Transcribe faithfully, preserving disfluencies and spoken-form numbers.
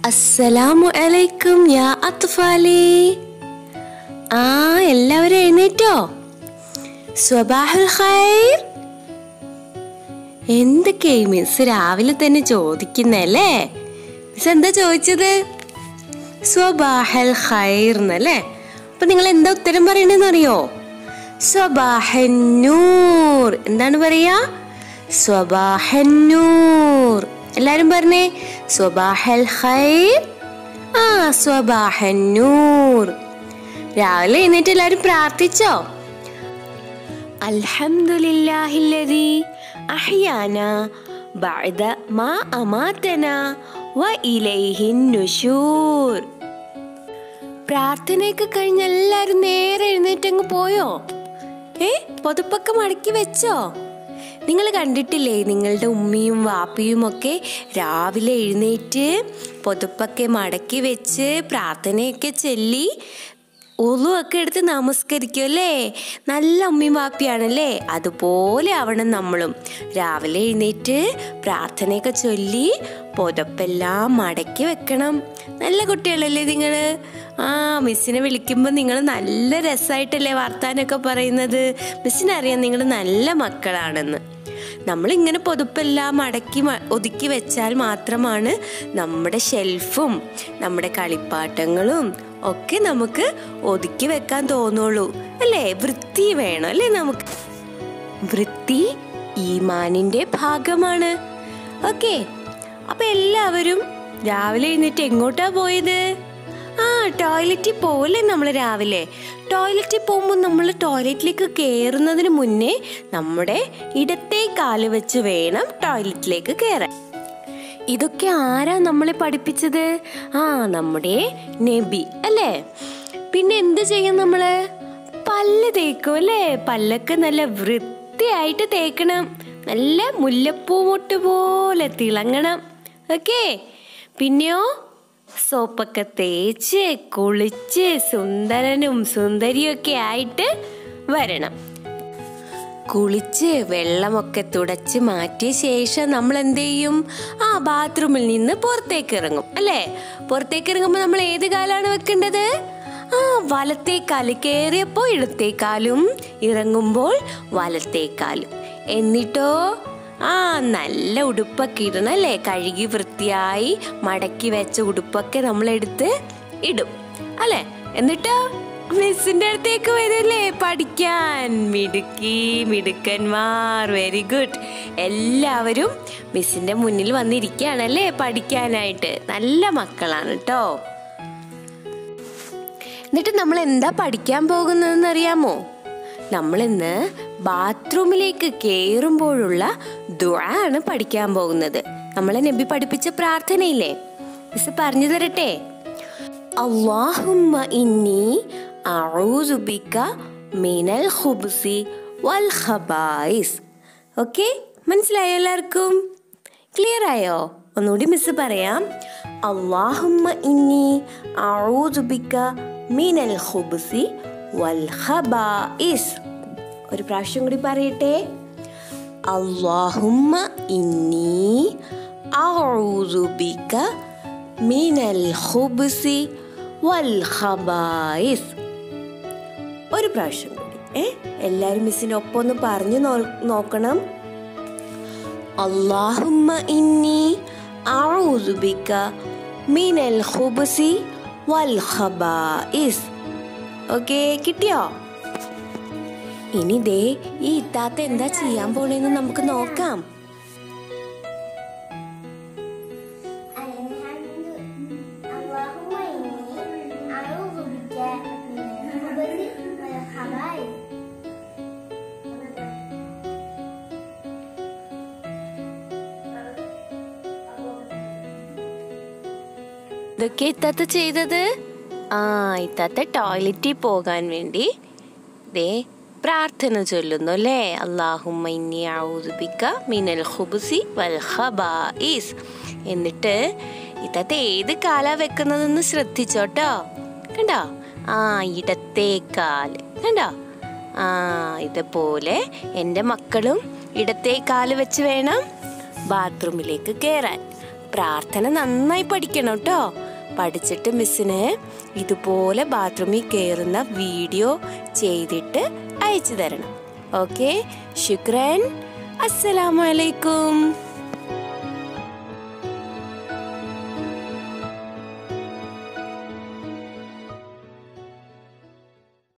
അസ്സലാമു അലൈക്കും യാ അത്ഫാലി. ആ എല്ലാവരും എഴുന്നേറ്റോ? സ്വബാഹുൽ ഖൈർ. എന്തൊക്കെയായി മിസ് രാവിലെ തന്നെ ചോദിക്കുന്നല്ലേ? മിസ് എന്താ ചോദിച്ചത്? സ്വബാഹുൽ ഖൈർ എന്നല്ലേ? അപ്പൊ നിങ്ങൾ എന്താ ഉത്തരം പറയണെന്ന് അറിയോ? സ്വബാഹൻ നൂർ. എന്താണ് പറയാ? സ്വബാഹൻ നൂർ. എല്ലാരും പറഞ്ഞേ സ്വബാഹൽ ഖൈർ. ആ സ്വബാഹൻ നൂർ. രാവിലെ എഴുന്നേറ്റ് എല്ലാരും പ്രാർത്ഥിച്ചോ? അൽഹംദുലില്ലാഹില്ലദീ അഹ്യാനാ ബഅദ മാ അമാതനാ വ ഇലൈഹിൻ നുശൂർ. പ്രാർത്ഥനയൊക്കെ കഴിഞ്ഞ് എല്ലാരും നേരെ എഴുന്നേറ്റങ്ങ് പോയോ? ഏ പൊതുപ്പൊക്കെ മടക്കി വെച്ചോ? നിങ്ങൾ കണ്ടിട്ടില്ലേ നിങ്ങളുടെ ഉമ്മയും വാപ്പയും ഒക്കെ രാവിലെ എഴുന്നേറ്റ് പൊതുപ്പൊക്കെ മടക്കി വെച്ച് പ്രാർത്ഥനയൊക്കെ ചൊല്ലി ഉളുവൊക്കെ എടുത്ത് നമസ്കരിക്കും അല്ലേ? നല്ല ഉമ്മയും വാപ്പിയാണല്ലേ? അതുപോലെ ആവണം നമ്മളും. രാവിലെ എഴുന്നേറ്റ് പ്രാർത്ഥനയൊക്കെ ചൊല്ലി പൊതപ്പെല്ലാം മടക്കി വെക്കണം. നല്ല കുട്ടികളല്ലേ നിങ്ങള്? ആ മിസ്സിനെ വിളിക്കുമ്പോൾ നിങ്ങൾ നല്ല രസമായിട്ടല്ലേ വർത്താനൊക്കെ പറയുന്നത്. മിസ്സിനറിയാം നിങ്ങൾ നല്ല മക്കളാണെന്ന്. നമ്മളിങ്ങനെ പൊതുപ്പെല്ലാം മടക്കി ഒതുക്കി വെച്ചാൽ മാത്രമാണ് നമ്മുടെ ഷെൽഫും നമ്മുടെ കളിപ്പാട്ടങ്ങളും ഒക്കെ നമുക്ക് ഒതുക്കി വെക്കാൻ തോന്നുള്ളൂ അല്ലേ? വൃത്തി വേണം അല്ലേ? നമുക്ക് വൃത്തി ഈമാനിന്റെ ഭാഗമാണ്. ഓക്കെ, അപ്പൊ എല്ലാവരും രാവിലെ എഴുന്നേറ്റ് എങ്ങോട്ടാ പോയത്? ആ ടോയ്ലറ്റിൽ പോലെ. നമ്മൾ രാവിലെ ടോയ്ലറ്റിൽ പോകുമ്പോൾ നമ്മൾ ടോയ്ലറ്റിലേക്ക് കയറുന്നതിന് മുന്നേ നമ്മുടെ ഇടത്തെ കാല് വെച്ച് വേണം ടോയ്ലറ്റിലേക്ക് കയറാൻ. ഇതൊക്കെ ആരാ നമ്മളെ പഠിപ്പിച്ചത്? ആ നമ്മുടെ നബി അല്ലേ? പിന്നെ എന്ത് ചെയ്യും നമ്മള്? പല്ല് തേക്കും അല്ലേ? പല്ലൊക്കെ നല്ല വൃത്തിയായിട്ട് തേക്കണം. നല്ല മുല്ലപ്പൂ മൊട്ട് പോലെ തിളങ്ങണം. ഓക്കെ, പിന്നെയോ സോപ്പൊക്കെ തേച്ച് കുളിച്ച് സുന്ദരനും സുന്ദരിയൊക്കെ ആയിട്ട് വരണം. കുളിച്ച് വെള്ളമൊക്കെ തുടച്ച് മാറ്റിയ ശേഷം നമ്മൾ എന്ത് ചെയ്യും? ആ ബാത്റൂമിൽ നിന്ന് പുറത്തേക്ക് ഇറങ്ങും അല്ലേ? പുറത്തേക്ക് ഇറങ്ങുമ്പോൾ നമ്മൾ ഏത് കാലാണ് വെക്കേണ്ടത്? ആ വലത്തേക്കാല്. കയറിയപ്പോൾ ഇടത്തേക്കാലും ഇറങ്ങുമ്പോൾ വലത്തേക്കാലും. എന്നിട്ടോ ആ നല്ല ഉടുപ്പൊക്കെ ഇടണം അല്ലേ? കഴുകി വൃത്തിയായി മടക്കി വെച്ച ഉടുപ്പൊക്കെ നമ്മളെടുത്ത് ഇടും അല്ലേ? എന്നിട്ടോ മിസ്സിന്റെ അടുത്തേക്ക് വരല്ലേ പഠിക്കാൻ? മിടുക്കി മിടുക്കന്മാർ, വെരി ഗുഡ്. എല്ലാവരും മിസ്സിന്റെ മുന്നിൽ വന്നിരിക്കുകയാണല്ലേ പഠിക്കാനായിട്ട്. നല്ല മക്കളാണ് കേട്ടോ. എന്നിട്ട് നമ്മൾ എന്താ പഠിക്കാൻ പോകുന്നതെന്ന് അറിയാമോ? നമ്മളിന്ന് ബാത്റൂമിലേക്ക് കയറുമ്പോഴുള്ള ദുആ ആണ് പഠിക്കാൻ പോകുന്നത്. നമ്മളെ നബി പഠിപ്പിച്ച പ്രാർത്ഥനയില്ലേ? മിസ് പറഞ്ഞു തരട്ടെ? അല്ലാഹുമ്മ ഇന്നി അഊദു ബിക മിനൽ ഖുബ്സി വൽ ഖബായിസ്. ഓക്കെ, മനസ്സിലായോ എല്ലാവർക്കും? ക്ലിയർ ആയോ? ഒന്നുകൂടി മിസ് പറയാം. അല്ലാഹുമ്മ ഇന്നി അഊദു ബിക മിനൽ ഖുബ്സി വൽ ഖബായിസ്. ഒരു പ്രാവശ്യം കൂടി പറയട്ടെ. അല്ലാഹുമ്മ ഇന്നി അഊദു ബിക മിനൽ ഖുബ്സി വൽ ഖബായിസ്. ഒരു പ്രാവശ്യം കൂടി ഏ എല്ലാരും മിസ്സിന്റെ ഒപ്പം ഒന്ന് പറഞ്ഞു നോക്കണം. അല്ലാഹുമ്മ ഇന്നി അഊദു ബിക മിനൽ ഖുബ്സി വൽ ഖബായിസ്. ഓക്കെ, കിട്ടിയോ? ഇനി ദേ ഈ ഇത്താത്ത എന്താ ചെയ്യാൻ പോണേന്ന് നമുക്ക് നോക്കാം. ഇതൊക്കെ ഇത്താത്ത ചെയ്തത്? ആ ഇത്താത്ത ടോയ്ലറ്റിൽ പോകാൻ വേണ്ടി ദേ പ്രാർത്ഥന ചൊല്ലുന്നു അല്ലേ? അല്ലാഹുമ്മ ഇന്നി അഊദു ബിക മിനൽ ഖുബ്സി വൽ ഖബായിസ്. എന്നിട്ട് ഇത്താത്ത ഏത് കാലാ വെക്കുന്നതെന്ന് ശ്രദ്ധിച്ചോട്ടോ. കണ്ടോ? ആ ഇടത്തേക്കാല്. കണ്ടോ? ആ ഇതുപോലെ എൻ്റെ മക്കളും ഇടത്തേക്കാല് വെച്ച് വേണം ബാത്റൂമിലേക്ക് കയറാൻ. പ്രാർത്ഥന നന്നായി പഠിക്കണം കേട്ടോ. പഠിച്ചിട്ട് മിസ്സിന് ഇതുപോലെ ബാത്റൂമിൽ കയറുന്ന വീഡിയോ ചെയ്തിട്ട് അയച്ചു തരണം. ഓക്കെ, ശുക്രൻ. അസ്സലാമു അലൈക്കും.